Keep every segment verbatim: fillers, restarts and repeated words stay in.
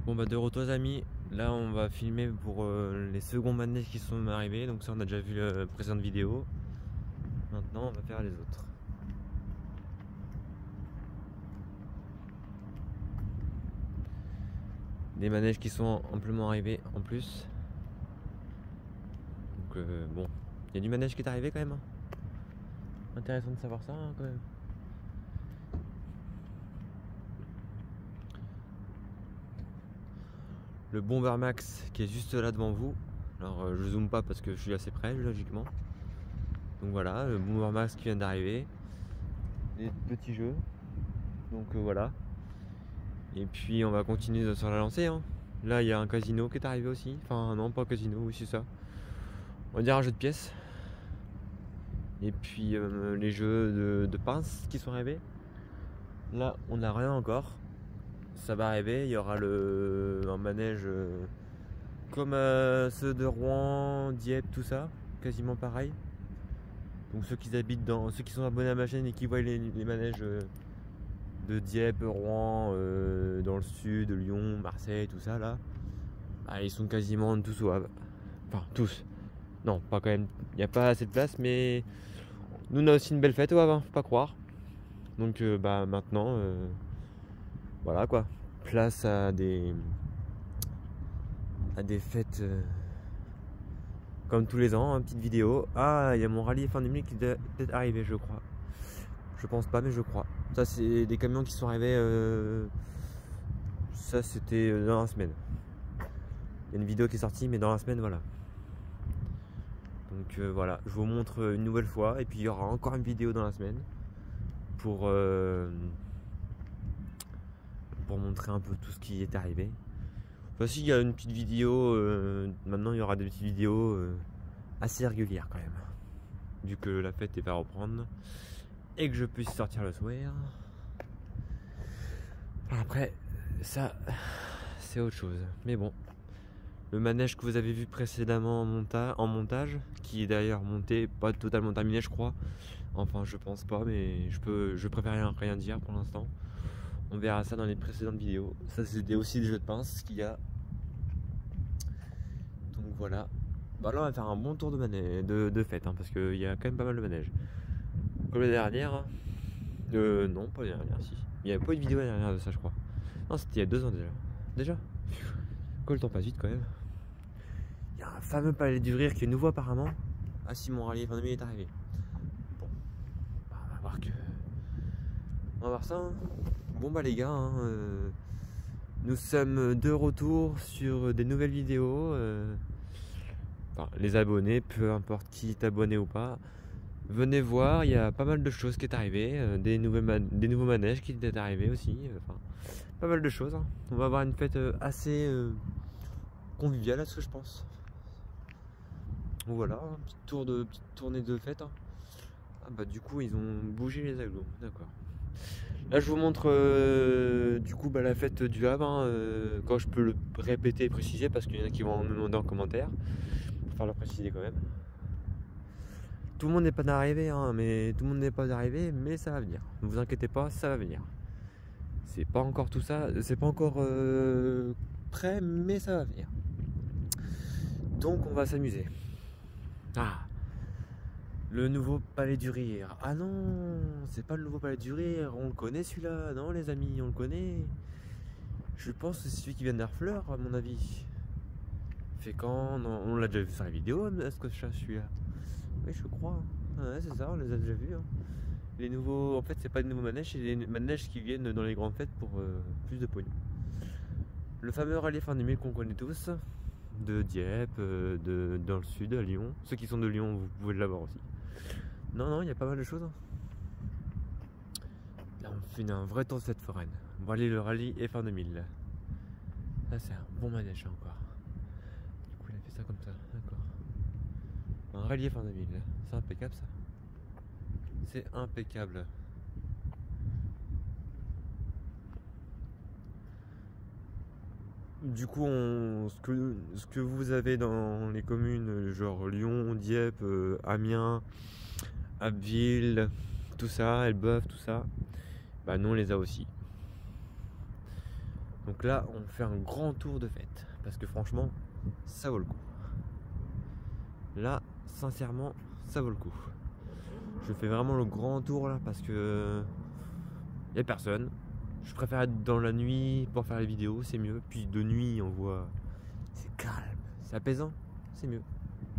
Bon bah de retour les amis, là on va filmer pour euh, les seconds manèges qui sont arrivés, donc ça on a déjà vu la précédente vidéo. Maintenant on va faire les autres. Des manèges qui sont amplement arrivés en plus. Donc euh, bon, il y a du manège qui est arrivé quand même. Intéressant de savoir ça hein, quand même. Le Bombermax qui est juste là devant vous. Alors euh, je zoome pas parce que je suis assez près logiquement. Donc voilà, le Bombermax qui vient d'arriver. Des petits jeux. Donc euh, voilà. Et puis on va continuer sur la lancée hein. Là il y a un casino qui est arrivé aussi. Enfin non pas un casino, oui c'est ça. On va dire un jeu de pièces. Et puis euh, les jeux de, de pinces qui sont arrivés. Là on n'a rien encore. Ça va arriver, il y aura le un manège euh, comme euh, ceux de Rouen, Dieppe, tout ça, quasiment pareil. Donc ceux qui habitent dans, ceux qui sont abonnés à ma chaîne et qui voient les, les manèges euh, de Dieppe, Rouen, euh, dans le sud, Lyon, Marseille, tout ça là, bah, ils sont quasiment tous au Havre. Enfin tous. Non, pas quand même. Il n'y a pas assez de place, mais nous on a aussi une belle fête au Havre, hein, faut pas croire. Donc euh, bah maintenant, euh, voilà quoi. Place à des à des fêtes euh, comme tous les ans, une hein, petite vidéo. Ah, il y a mon rallye fin du mille qui doit peut-être arriver, je crois. Je pense pas, mais je crois. Ça, c'est des camions qui sont arrivés. Euh, ça, c'était dans la semaine. Il y a une vidéo qui est sortie, mais dans la semaine, voilà. Donc euh, voilà, je vous montre une nouvelle fois. Et puis il y aura encore une vidéo dans la semaine pour euh, pour montrer un peu tout ce qui est arrivé. Voici, il y a une petite vidéo. Euh, maintenant, il y aura des petites vidéos euh, assez régulières quand même, vu que la fête est pas à reprendre et que je puisse sortir le soir. Après, ça, c'est autre chose. Mais bon, le manège que vous avez vu précédemment en, monta en montage, qui est d'ailleurs monté, pas totalement terminé, je crois. Enfin, je pense pas, mais je peux, je préfère rien, rien dire pour l'instant. On verra ça dans les précédentes vidéos. Ça, c'était aussi des jeux de pince qu'il y a. Donc voilà. Bah là, on va faire un bon tour de, manège, de, de fête, hein, parce qu'il y a quand même pas mal de manèges. Comme la dernière. Euh, non, pas la dernière, si. Il n'y avait pas eu de vidéo la dernière de ça, je crois. Non, c'était il y a deux ans déjà. Déjà Quoi, le temps passe vite quand même. Il y a un fameux palais du rire qui est nouveau apparemment. Ah si, mon rallye fin de mille est arrivé. Bon. Bah, on va voir que... On va voir ça. Hein. Bon bah les gars, hein, euh, nous sommes de retour sur des nouvelles vidéos. Euh, enfin, les abonnés, peu importe qui est abonné ou pas, venez voir, il y a pas mal de choses qui est arrivé, euh, des, des nouveaux manèges qui est arrivé aussi. Euh, enfin, pas mal de choses. Hein. On va avoir une fête euh, assez euh, conviviale à ce que je pense. Donc voilà, un petit tour de petite tournée de fête. Hein. Ah bah du coup ils ont bougé les agglos, d'accord. Là je vous montre euh, du coup bah, la fête du Havre, hein, euh, quand je peux le répéter et préciser parce qu'il y en a qui vont me demander en commentaire. Faut faire le préciser quand même. Tout le monde n'est pas d'arrivée, hein, mais tout le monde n'est pas d'arrivée, mais ça va venir. Ne vous inquiétez pas, ça va venir. C'est pas encore tout ça, c'est pas encore euh, prêt, mais ça va venir. Donc on va s'amuser. Ah, le nouveau palais du rire. Ah non, c'est pas le nouveau palais du rire. On le connaît celui-là, non les amis, on le connaît. Je pense que c'est celui qui vient d'Harfleur, à mon avis. Fait quand non, on l'a déjà vu sur la vidéo, est-ce que je suis là? Oui, je crois. Ouais, c'est ça, on les a déjà vus. Hein. Les nouveaux, en fait, c'est pas des nouveaux manèges, c'est des manèges qui viennent dans les grandes fêtes pour euh, plus de pognon. Le fameux rallye fin du mille qu'on connaît tous, de Dieppe, euh, de, dans le sud, à Lyon. Ceux qui sont de Lyon, vous pouvez l'avoir aussi. Non, non, il y a pas mal de choses. Hein. Là, on fait un vrai tour de fête foraine. Bon, allez, le rallye est fin deux mille. Là, c'est un bon manège encore. Du coup, il a fait ça comme ça, d'accord. Un rallye fin deux mille, c'est impeccable ça. C'est impeccable. Du coup, on, ce, que, ce que vous avez dans les communes, genre Lyon, Dieppe, euh, Amiens, Abbeville, tout ça, Elbeuf, tout ça, bah nous on les a aussi. Donc là, on fait un grand tour de fête. Parce que franchement, ça vaut le coup. Là, sincèrement, ça vaut le coup. Je fais vraiment le grand tour là parce que il n'y a personne. Je préfère être dans la nuit pour faire les vidéos, c'est mieux. Puis de nuit, on voit, c'est calme, c'est apaisant, c'est mieux.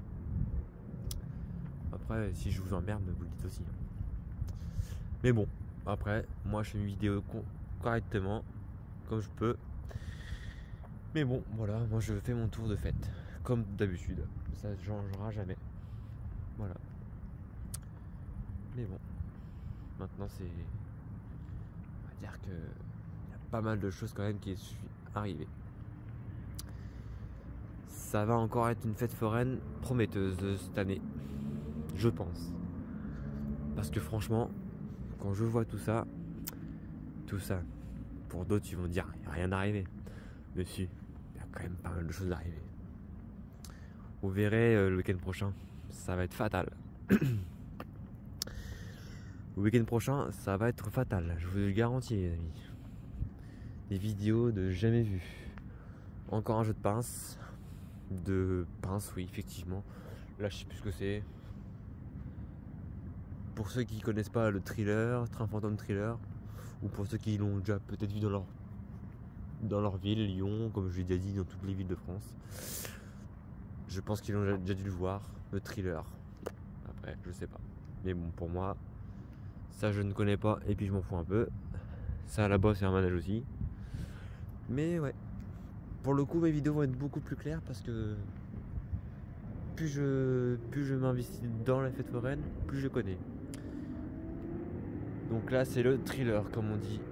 Après, si je vous emmerde, vous le dites aussi. Mais bon, après, moi je fais une vidéo correctement, comme je peux. Mais bon, voilà, moi je fais mon tour de fête, comme d'habitude. Ça ne changera jamais. Voilà. Mais bon, maintenant c'est... On va dire que il y a pas mal de choses quand même qui sont arrivées. Ça va encore être une fête foraine prometteuse cette année, je pense. Parce que franchement, quand je vois tout ça, tout ça, pour d'autres ils vont dire il n'y a rien d'arrivé. Mais si, il y a quand même pas mal de choses d'arriver. Vous verrez euh, le week-end prochain, ça va être fatal. Le week-end prochain, ça va être fatal, je vous le garantis les amis. Des vidéos de jamais vues. Encore un jeu de pince. De pince, oui, effectivement. Là, je sais plus ce que c'est. Pour ceux qui connaissent pas le thriller, Train Fantôme Thriller, ou pour ceux qui l'ont déjà peut-être vu dans leur dans leur ville, Lyon, comme je l'ai déjà dit, dans toutes les villes de France. Je pense qu'ils ont déjà dû le voir, le thriller. Après, je sais pas. Mais bon, pour moi, ça je ne connais pas, et puis je m'en fous un peu. Ça là-bas, c'est un manège aussi. Mais ouais. Pour le coup, mes vidéos vont être beaucoup plus claires parce que plus je, plus je m'investis dans la fête foraine, plus je connais. Donc là, c'est le thriller, comme on dit.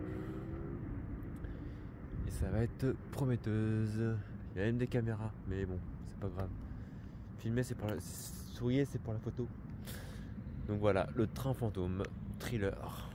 Et ça va être prometteuse. Il y a même des caméras, mais bon, c'est pas grave. Filmer, c'est pour la... sourire, c'est pour la photo. Donc voilà, le train fantôme, thriller.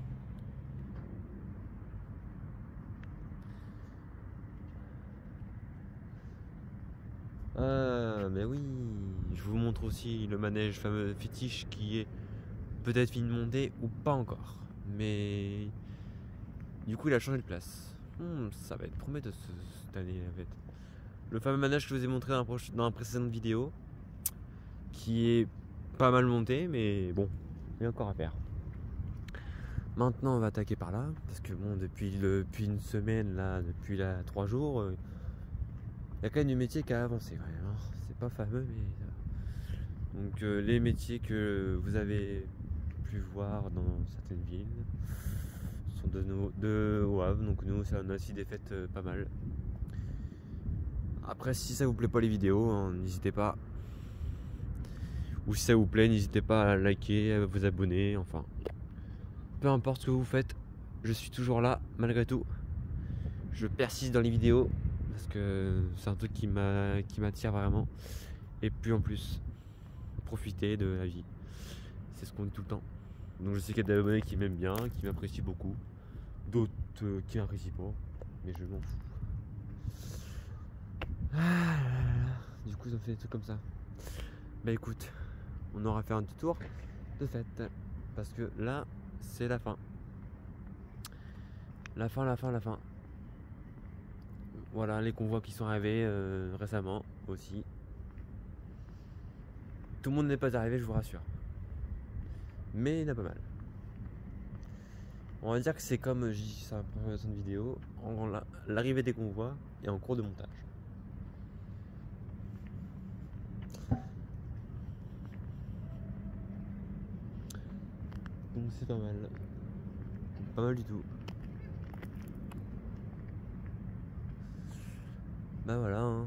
Ah, mais oui, je vous montre aussi le manège fameux fétiche qui est peut-être fini de monter ou pas encore. Mais du coup, il a changé de place. Hmm, ça va être prometteur cette année en fait. Le fameux manège que je vous ai montré dans la, proche... dans la précédente vidéo, qui est pas mal monté, mais bon, il y a encore à faire. Maintenant, on va attaquer par là, parce que bon, depuis, le... depuis une semaine, là, depuis là, trois jours. Euh... Il y a quand même du métier qui a avancé quand même, hein. C'est pas fameux mais... Donc euh, les métiers que vous avez pu voir dans certaines villes sont de, no de au Havre, donc nous ça, on a aussi des fêtes euh, pas mal. Après si ça vous plaît pas les vidéos, hein, n'hésitez pas. Ou si ça vous plaît, n'hésitez pas à liker, à vous abonner, enfin. Peu importe ce que vous faites, je suis toujours là malgré tout. Je persiste dans les vidéos. Parce que c'est un truc qui m'attire vraiment. Et puis en plus, profiter de la vie. C'est ce qu'on dit tout le temps. Donc je sais qu'il y a des abonnés qui m'aiment bien, qui m'apprécient beaucoup. D'autres euh, qui n'apprécient pas. Mais je m'en fous. Ah là là. Du coup, ça me fait des trucs comme ça. Bah écoute, on aura fait un petit tour de fête. Parce que là, c'est la fin. La fin, la fin, la fin. Voilà les convois qui sont arrivés euh, récemment aussi. Tout le monde n'est pas arrivé, je vous rassure. Mais il y en a pas mal. On va dire que c'est comme j'ai dit sur la présentation de vidéo, l'arrivée des convois est en cours de montage. Donc c'est pas mal. Pas mal du tout. Bah voilà hein.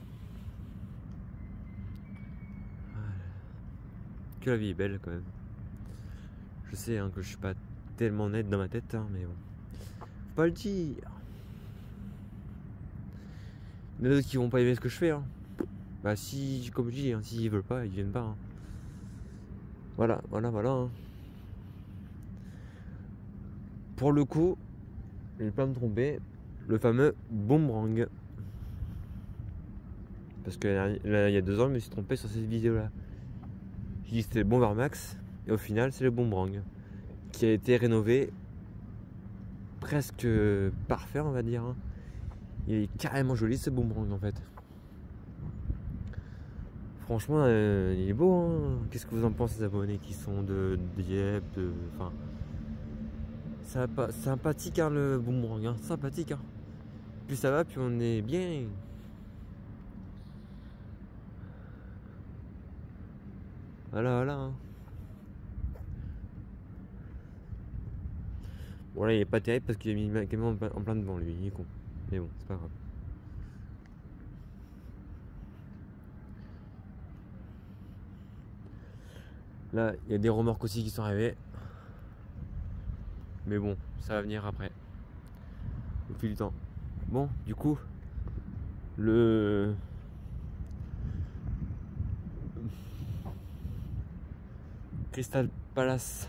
Que la vie est belle quand même. Je sais hein, que je suis pas tellement net dans ma tête hein, mais bon. Faut pas le dire. Il y en a d'autres qui vont pas aimer ce que je fais hein. Bah si, comme je dis, hein, s'ils veulent pas, ils viennent pas hein. Voilà, voilà, voilà hein. Pour le coup, je vais pas me tromper, le fameux boomerang. Parce que là, il y a deux ans, je me suis trompé sur cette vidéo là. J'ai dit que c'était le Bombermax, et au final, c'est le boomerang. Qui a été rénové presque parfait, on va dire. Hein. Il est carrément joli ce boomerang en fait. Franchement, euh, il est beau. Hein. Qu'est-ce que vous en pensez, les abonnés qui sont de Dieppe, de, enfin, sympathique hein, le boomerang, hein, sympathique. Hein. Plus ça va, plus on est bien. Voilà, voilà. Hein. Bon là, il est pas terrible parce qu'il a mis le camion en plein devant lui. Il est con. Mais bon, c'est pas grave. Là, il y a des remorques aussi qui sont arrivées. Mais bon, ça va venir après. Au fil du temps. Bon, du coup, le... Crystal Palace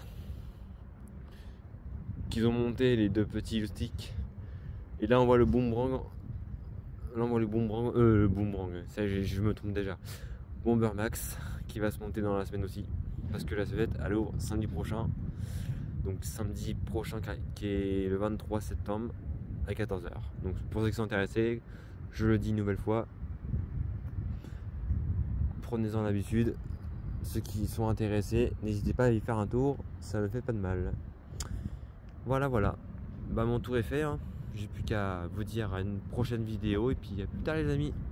qu'ils ont monté, les deux petits sticks. Et là, on voit le boomerang. Là, on voit le boomerang. Euh, le boomerang. Ça, je, je me trompe déjà. Bomber Max qui va se monter dans la semaine aussi. Parce que la Sevette, elle ouvre samedi prochain. Donc samedi prochain qui est le vingt-trois septembre à quatorze heures. Donc pour ceux qui sont intéressés, je le dis une nouvelle fois, prenez-en l'habitude. Ceux qui sont intéressés, n'hésitez pas à y faire un tour, ça ne fait pas de mal. Voilà voilà. Bah mon tour est fait, hein. J'ai plus qu'à vous dire à une prochaine vidéo et puis à plus tard les amis.